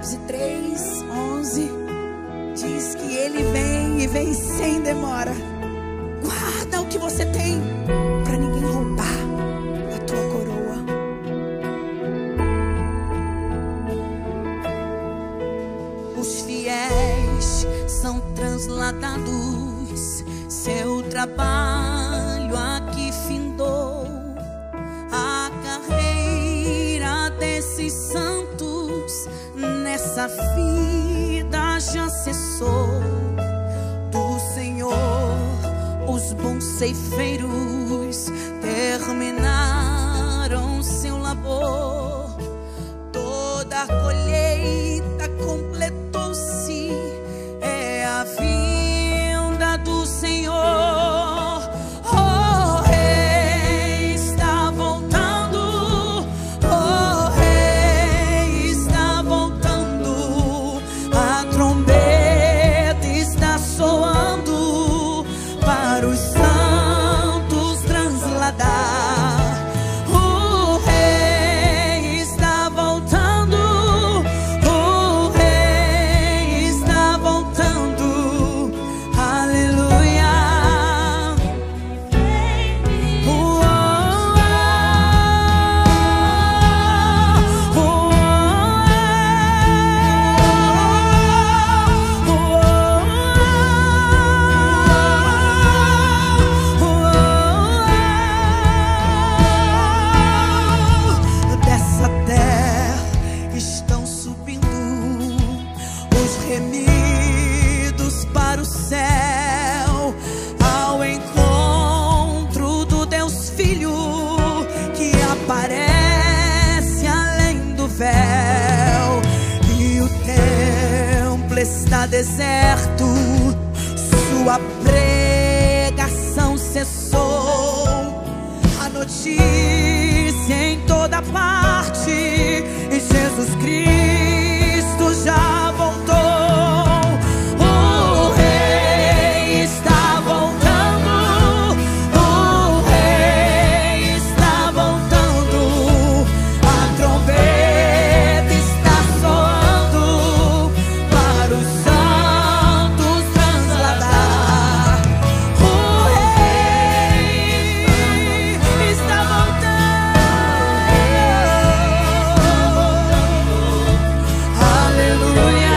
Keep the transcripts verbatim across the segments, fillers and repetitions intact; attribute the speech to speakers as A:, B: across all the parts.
A: Apocalipse três, onze diz que Ele vem e vem sem demora. Guarda o que você tem para ninguém roubar a tua coroa. Os fiéis são transladados, seu trabalho aqui findou. A carreira desses santos nessa vida já cessou. Do Senhor os bons ceifeiros terminaram seu labor. Toda a colheita completou-se, é a vinda do Senhor. Está deserto, sua pregação cessou. A notícia em toda parte, e Jesus Cristo já voltou. O Rei está voltando, o Rei está voltando. A trombeta está soando para os santos transladar. O Rei está voltando. Aleluia.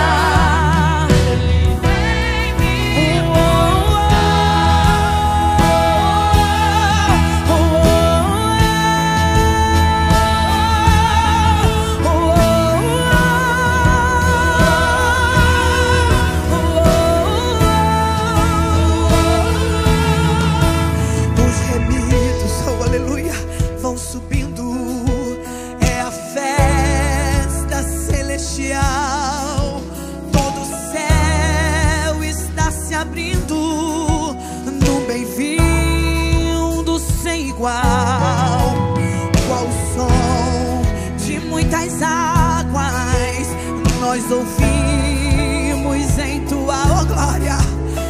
A: Os remidos, oh aleluia, vão subindo. É a festa celestial. Todo o céu está se abrindo num bem-vindo sem igual. Qual o som de muitas águas nós ouvimos em tua oh, glória.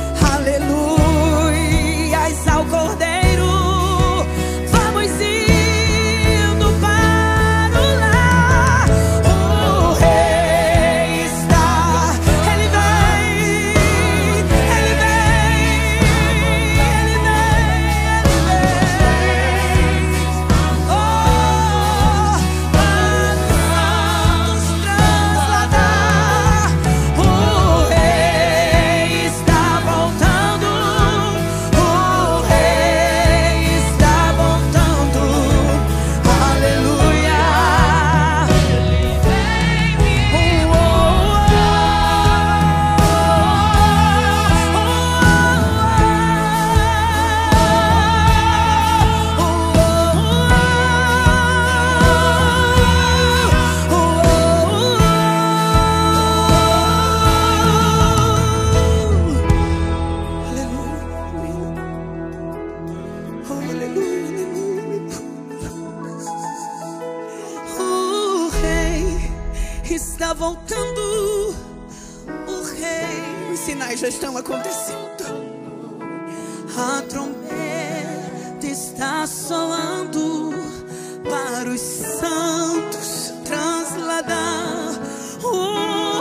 A: Aleluias ao Cordeiro. Vamos indo para o lar. O Rei está, Ele vem, Ele vem, Ele vem, Ele vem. Oh, para os santos transladar. O Rei está voltando, o Rei está voltando. Aleluia. Oh, oh, o Rei está voltando. O Rei, os sinais já estão acontecendo. A trombeta está soando para os santos transladar. O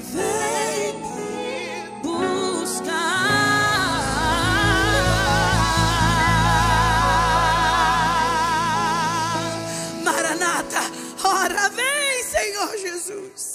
A: vem me buscar. Maranata, ora vem, Senhor Jesus.